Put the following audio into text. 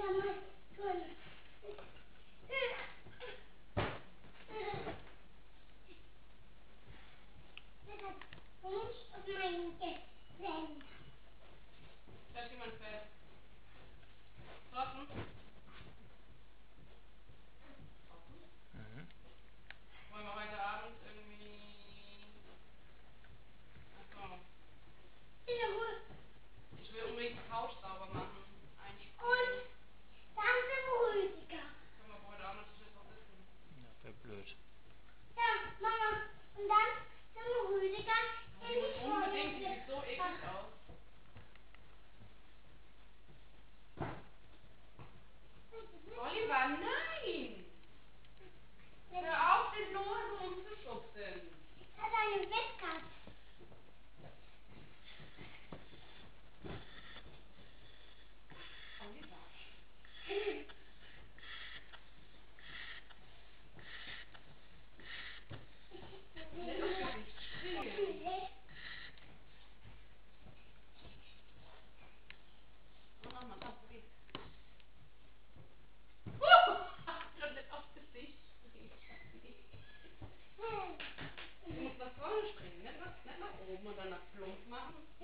Da ist jemand fest. Draußen? Wollen wir heute Abend irgendwie... Achso. Ich will unbedingt die Couch sauber machen. Einsprühen. Und dann zum Rüdiger. Können wir aber heute Abend natürlich noch sitzen. Ja, wäre blöd. Ja, Mama. Und dann zum Rüdiger. Die muss unbedingt, die sieht so eklig aus. Oliver, nein! Hör auf, den Noah so umzuschubsen. Hat einen Wettkampf. Oliver. Lass das nicht spielen. Mach mal, probier. Gerade nicht aufs Gesicht. Du musst nach vorne springen, nicht nach oben und dann nach plump machen.